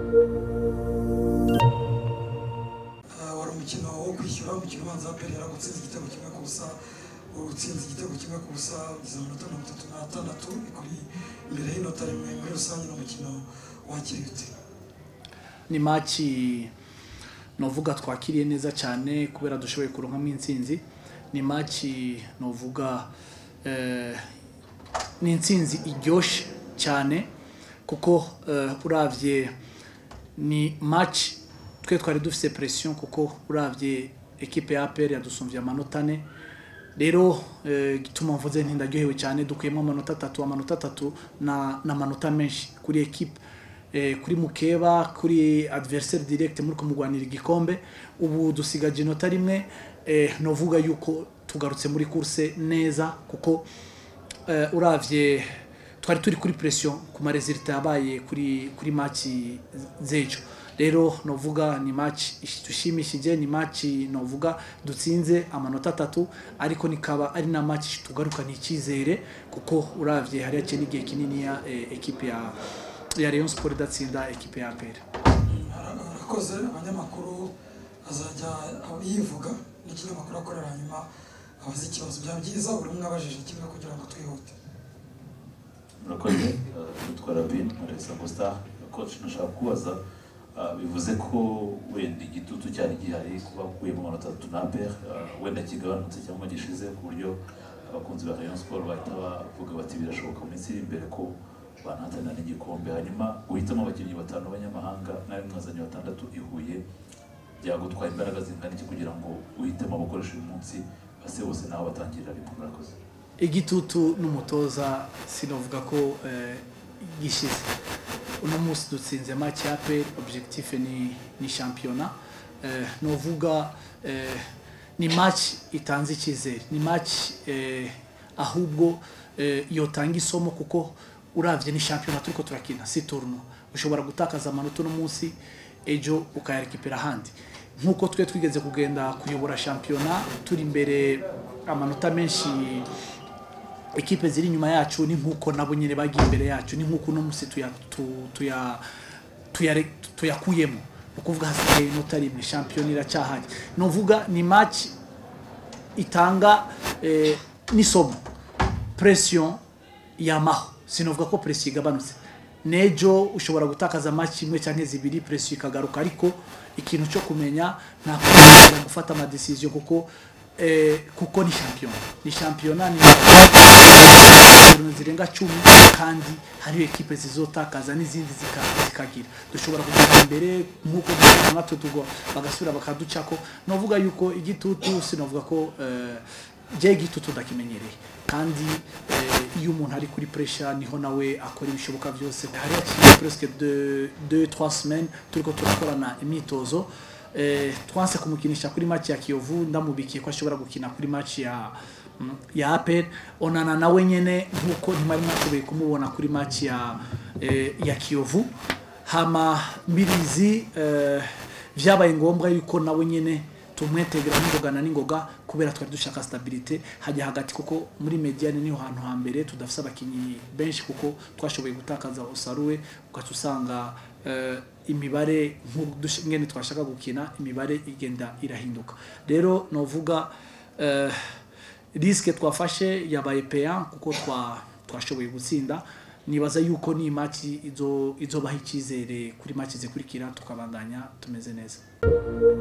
wari umukino wo kwishyura umukino ubanza APR yaragutsinze igitego kimwe ku busa utsinze igitego kimwe ku busa ugize amanota 36 ikuri imbere y'inota rimwe muri rusange n'umukino wakiriye ute ni match novuga twakiriye neza cyane kubera dushoboye kuronkamo intsinzi ni match novuga ni intsinzi iryoshe cyane kuko uravye ni match twe twari dufise pression kuko uravye equipe ya APR yadusumvye amanota 4 rero gituma mvuze ntindaryohewe cyane dukuyemo amanota 3 na manota menshi kuri equipe kuri mukeba kuri adversaire direct muri kumugwanira igikombe ubu dusigaje inota rimwe novuga yuko tugarutse muri course neza kuko uravye twari turi kuri pression ku ma resultat yabaye kuri match zejo rero novuga ni match ishimishije ni match novuga dutsinze amanota 3 ariko nikaba ari na match tugaruka ni ikizere kuko uravye hari yace n'igihe kinini ya equipe ya Rayon Sport datsinda equipe ya APR arakoze abanyamakuru azajya yivuga n'ikinyamakuru akorera hanyuma abazi ikibazo bya byiza buri umwe abajije kimwe kugira ngo twihute murakoze dutwara bin Marisa Costa coach nashaka kubaza bivuze ko wenda igitutu cyari gihari kuba kuyemo amanota 3 na APR wenda kigabanutse cyangwa gishize ku buryo abakunzi ba Rayon Sport bahita bavuga bati birashoboka mu minsi imbere ko banatana n'igikombe hanyuma guhitamo abakinnyi 5 abanyamahanga nayo mwazanye 6 ihuye byagutwara imbaraga zingana iki kugira ngo uhitemo abakoresha uyu munsi base bose naho batangirira rimwe murakoze igitutu n'umutoza sinovuga ko gishize uno munsi dutsinze match ya APR objectif ni championnat novuga ni match itanze ikizere ni match ahubwo yotanga isomo kuko uravye ni championnat turiko turakina si tournoi ushobora gutakaza amanota no munsi ejo ukayarekipera handi nkuko twe twigeze kugenda kuyobora championnat turi imbere amanota menshi equipe ziri nyuma yacu ni nkuko nabo nyine bagiye imbere yacu ni nkuko no munsi tuyakuyemo ukuvuga hasigaye inota rimwe championnat iracyahari novuga ni match itanga nisomo pression yamaho sinovuga ko pression igabanutse nejo ushobora gutakaza match imwe cyangwa zibiri pression ikagaruka ariko ikintu cyo kumenya nta kugira gufata ama decision kuko ni championnat ni zirenga 10 kandi hari equipe zizotakaza n'izindi zikagira dushobora kugenda imbere nkuko natwo bagasubira bakaducako novuga yuko igitutu sinovuga ko je igitutu ndakimenyereye kandi iyo umuntu ari kuri pressure niho nawe akora ibishoboka byose hari presque 2-3 semaines turiko turakorana imitozo twanse kumukinisha kuri match ya Kiyovu ndamubikiye ko ashobora gukina kuri match ya APR onana nawe nyene nkuko ntimari mwashoboye kumubona kuri match ya Kiyovu hama mbirizi vyabaye ngombwa yuko nawe nyene tumwetegera n'ingoga kubera twari dushaka stabilité hajya hagati kuko muri mediane niho hantu hambere tudafisa abakinyi benshi kuko twashoboye gutakaza Osaruwe ugatusanga imibare ngene twashaka gukina imibare igenda irahinduka rero novuga risque twafashe yabaye payant kuko twashoboye gutsinda nibaza yuko ni match izo baha ikizere kuri match zikurikira tukabandanya tumeze neza